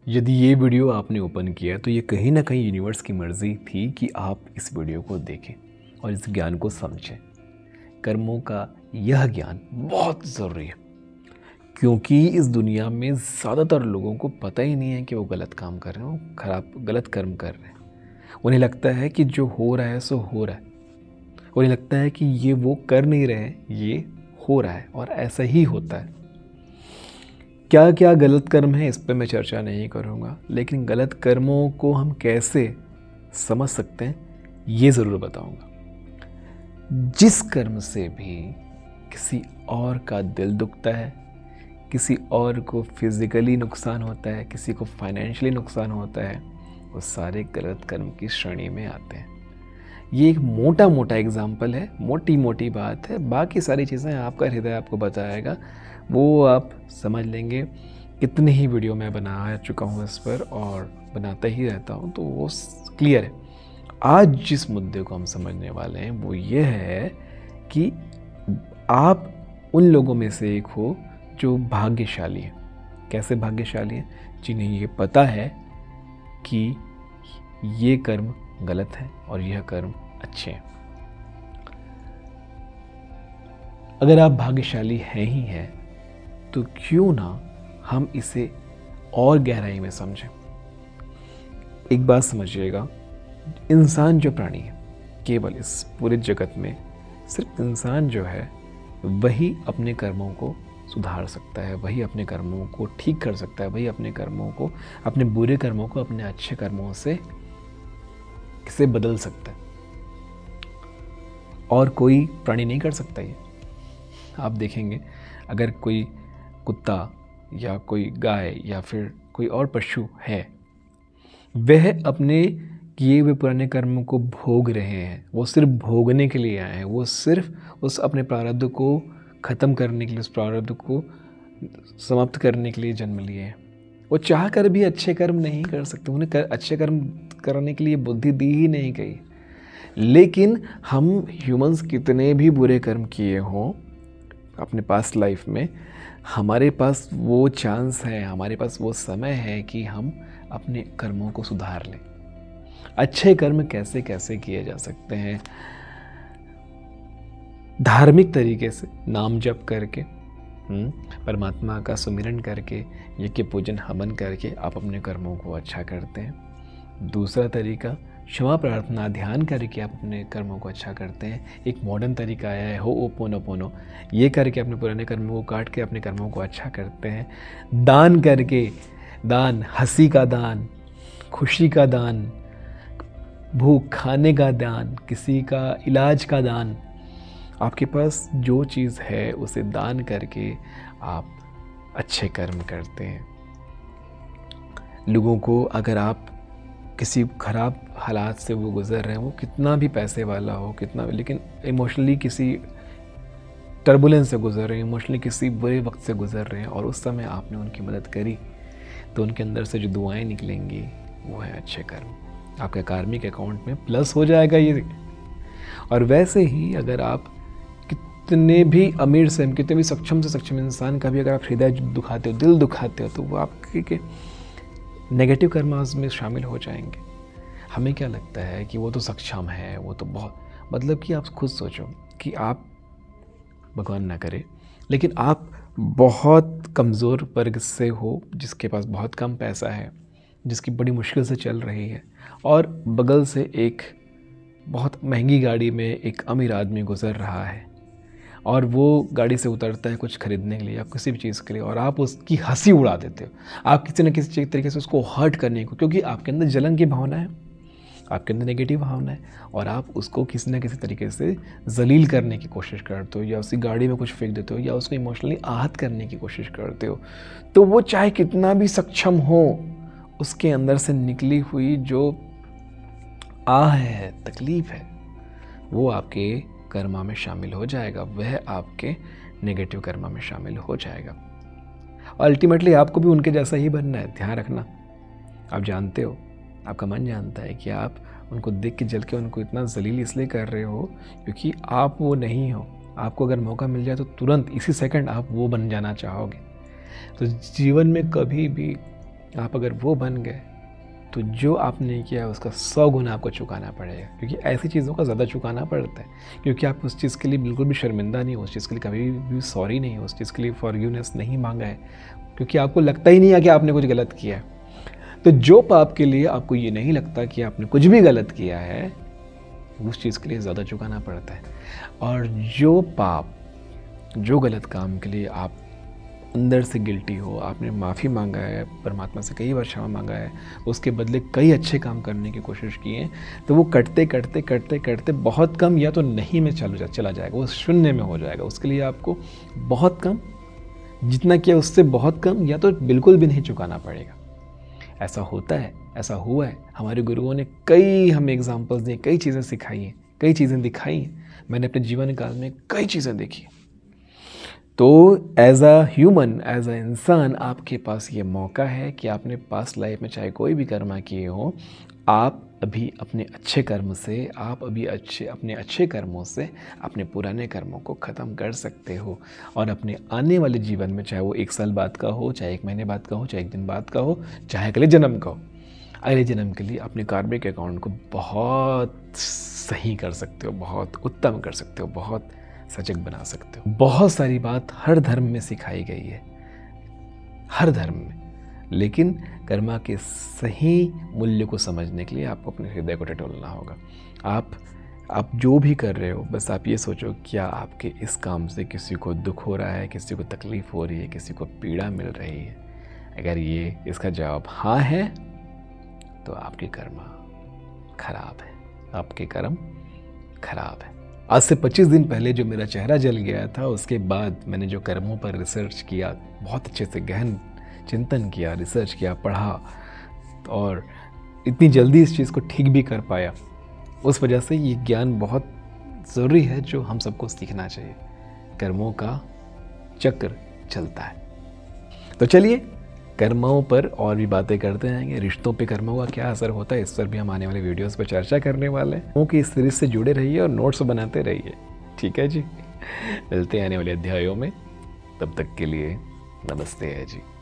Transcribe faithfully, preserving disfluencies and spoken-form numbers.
यदि ये वीडियो आपने ओपन किया तो ये कहीं ना कहीं यूनिवर्स की मर्ज़ी थी कि आप इस वीडियो को देखें और इस ज्ञान को समझें। कर्मों का यह ज्ञान बहुत ज़रूरी है क्योंकि इस दुनिया में ज़्यादातर लोगों को पता ही नहीं है कि वो गलत काम कर रहे हैं, वो खराब गलत कर्म कर रहे हैं। उन्हें लगता है कि जो हो रहा है सो हो रहा है। उन्हें लगता है कि ये वो कर नहीं रहे हैं, ये हो रहा है और ऐसा ही होता है। क्या क्या गलत कर्म है इस पर मैं चर्चा नहीं करूँगा, लेकिन गलत कर्मों को हम कैसे समझ सकते हैं ये ज़रूर बताऊँगा। जिस कर्म से भी किसी और का दिल दुखता है, किसी और को फिज़िकली नुकसान होता है, किसी को फाइनेंशियली नुकसान होता है, वो सारे गलत कर्म की श्रेणी में आते हैं। ये एक मोटा मोटा एग्जाम्पल है, मोटी मोटी बात है। बाकी सारी चीज़ें आपका हृदय आपको बताएगा, वो आप समझ लेंगे। कितने ही वीडियो मैं बना चुका हूँ इस पर और बनाता ही रहता हूँ, तो वो क्लियर है। आज जिस मुद्दे को हम समझने वाले हैं वो ये है कि आप उन लोगों में से एक हो जो भाग्यशाली है। कैसे भाग्यशाली है? जिन्हें ये पता है कि ये कर्म गलत है और यह कर्म अच्छे हैं। अगर आप भाग्यशाली हैं ही हैं तो क्यों ना हम इसे और गहराई में समझें। एक बात समझिएगा, इंसान जो प्राणी है, केवल इस पूरे जगत में सिर्फ इंसान जो है वही अपने कर्मों को सुधार सकता है, वही अपने कर्मों को ठीक कर सकता है, वही अपने कर्मों को, अपने बुरे कर्मों को अपने अच्छे कर्मों से किसे बदल सकता है। और कोई प्राणी नहीं कर सकता ये। आप देखेंगे अगर कोई कुत्ता या कोई गाय या फिर कोई और पशु है, वह अपने किए हुए पुराने कर्मों को भोग रहे हैं। वो सिर्फ भोगने के लिए आए हैं, वो सिर्फ उस अपने प्रारब्ध को ख़त्म करने के लिए, उस प्रारब्ध को समाप्त करने के लिए जन्म लिए हैं। वो चाह कर भी अच्छे कर्म नहीं कर सकते, उन्हें कर, अच्छे कर्म करने के लिए बुद्धि दी ही नहीं गई। लेकिन हम ह्यूमंस कितने भी बुरे कर्म किए हों अपने पास्ट लाइफ में, हमारे पास वो चांस है, हमारे पास वो समय है कि हम अपने कर्मों को सुधार लें। अच्छे कर्म कैसे कैसे किए जा सकते हैं? धार्मिक तरीके से, नाम जप करके, परमात्मा का सुमिरन करके, यज्ञ पूजन हवन करके आप अपने कर्मों को अच्छा करते हैं। दूसरा तरीका, क्षमा प्रार्थना ध्यान करके आप अपने कर्मों को अच्छा करते हैं। एक मॉडर्न तरीका आया है हो ओपोनोपोनो, ये करके अपने पुराने कर्मों को काट के अपने कर्मों को अच्छा करते हैं। दान करके, दान, हंसी का दान, खुशी का दान, भूख खाने का दान, किसी का इलाज का दान, आपके पास जो चीज़ है उसे दान करके आप अच्छे कर्म करते हैं। लोगों को, अगर आप किसी खराब हालात से वो गुज़र रहे हैं, वो कितना भी पैसे वाला हो, कितना, लेकिन इमोशनली किसी टर्बुलेंस से गुज़र रहे हैं, इमोशनली किसी बुरे वक्त से गुज़र रहे हैं और उस समय आपने उनकी मदद करी, तो उनके अंदर से जो दुआएं निकलेंगी वो है अच्छे कर्म। आपके कार्मिक अकाउंट में प्लस हो जाएगा ये। और वैसे ही अगर आप कितने भी अमीर से, कितने भी सक्षम से सक्षम इंसान का भी अगर आप हृदय दुखाते हो, दिल दुखाते हो, तो वो आपके के नेगेटिव कर्मास में शामिल हो जाएंगे। हमें क्या लगता है कि वो तो सक्षम है, वो तो बहुत, मतलब कि आप खुद सोचो कि आप, भगवान ना करे, लेकिन आप बहुत कमज़ोर वर्ग से हो, जिसके पास बहुत कम पैसा है, जिसकी बड़ी मुश्किल से चल रही है, और बगल से एक बहुत महंगी गाड़ी में एक अमीर आदमी गुज़र रहा है और वो गाड़ी से उतरता है कुछ खरीदने के लिए या किसी भी चीज़ के लिए, और आप उसकी हंसी उड़ा देते हो। आप किसी न किसी तरीके से उसको हर्ट करने को, क्योंकि आपके अंदर जलन की भावना है, आपके अंदर नेगेटिव भावना है, और आप उसको किसी न किसी तरीके से जलील करने की कोशिश करते हो, या उसी गाड़ी में कुछ फेंक देते हो, या उसको इमोशनली आहत करने की कोशिश करते हो। तो वो चाहे कितना भी सक्षम हो, उसके अंदर से निकली हुई जो आह है, तकलीफ़ है, वो आपके कर्मा में शामिल हो जाएगा, वह आपके नेगेटिव कर्मा में शामिल हो जाएगा। अल्टीमेटली आपको भी उनके जैसा ही बनना है, ध्यान रखना। आप जानते हो, आपका मन जानता है कि आप उनको देख के जल के उनको इतना जलील इसलिए कर रहे हो क्योंकि आप वो नहीं हो। आपको अगर मौका मिल जाए तो तुरंत इसी सेकंड आप वो बन जाना चाहोगे। तो जीवन में कभी भी आप अगर वो बन गए तो जो आपने किया उसका सौ गुना आपको चुकाना पड़ेगा, क्योंकि ऐसी चीज़ों का ज़्यादा चुकाना पड़ता है, क्योंकि आप उस चीज़ के लिए बिल्कुल भी शर्मिंदा नहीं हो, उस चीज़ के लिए कभी भी सॉरी नहीं हो, उस चीज़ के लिए फॉरगिवनेस नहीं मांगा है, क्योंकि आपको लगता ही नहीं है कि आपने कुछ गलत किया है। तो जो पाप के लिए आपको ये नहीं लगता कि आपने कुछ भी गलत किया है, उस चीज़ के लिए ज़्यादा चुकाना पड़ता है। और जो पाप, जो गलत काम के लिए आप अंदर से गिल्टी हो, आपने माफ़ी मांगा है, परमात्मा से कई बार क्षमा मांगा है, उसके बदले कई अच्छे काम करने की कोशिश की है, तो वो कटते कटते कटते कटते बहुत कम या तो नहीं में चल जा चला जाएगा, वो शून्य में हो जाएगा। उसके लिए आपको बहुत कम, जितना किया उससे बहुत कम या तो बिल्कुल भी नहीं चुकाना पड़ेगा। ऐसा होता है, ऐसा हुआ है। हमारे गुरुओं ने कई हमें एग्जाम्पल्स दिए, कई चीज़ें सिखाई हैं, कई चीज़ें दिखाई हैं। मैंने अपने जीवन काल में कई चीज़ें देखी। तो as a human, as a इंसान, आपके पास ये मौका है कि आपने पास्ट लाइफ में चाहे कोई भी कर्म किए हो, आप अभी अपने अच्छे कर्म से, आप अभी अच्छे अपने अच्छे कर्मों से अपने पुराने कर्मों को ख़त्म कर सकते हो, और अपने आने वाले जीवन में, चाहे वो एक साल बाद का हो, चाहे एक महीने बाद का हो, चाहे एक दिन बाद का हो, चाहे अगले जन्म का हो, अगले जन्म के लिए अपने कार्मिक अकाउंट को बहुत सही कर सकते हो, बहुत उत्तम कर सकते हो, बहुत सजग बना सकते हो। बहुत सारी बात हर धर्म में सिखाई गई है, हर धर्म में, लेकिन कर्मा के सही मूल्य को समझने के लिए आपको अपने हृदय को टटोलना होगा। आप आप जो भी कर रहे हो, बस आप ये सोचो, क्या आपके इस काम से किसी को दुख हो रहा है, किसी को तकलीफ़ हो रही है, किसी को पीड़ा मिल रही है? अगर ये इसका जवाब हाँ है तो आपकी कर्मा खराब है, आपके कर्म खराब है। आज से पच्चीस दिन पहले जो मेरा चेहरा जल गया था, उसके बाद मैंने जो कर्मों पर रिसर्च किया, बहुत अच्छे से गहन चिंतन किया, रिसर्च किया, पढ़ा, और इतनी जल्दी इस चीज़ को ठीक भी कर पाया। उस वजह से ये ज्ञान बहुत ज़रूरी है, जो हम सबको सीखना चाहिए। कर्मों का चक्र चलता है। तो चलिए, कर्मों पर और भी बातें करते रहेंगे। रिश्तों पे कर्मों का क्या असर होता है, इस पर भी हम आने वाले वीडियोस पर चर्चा करने वाले हैं। क्योंकि इस सीरीज से जुड़े रहिए और नोट्स बनाते रहिए, ठीक है जी। मिलते हैं आने वाले अध्यायों में, तब तक के लिए नमस्ते है जी।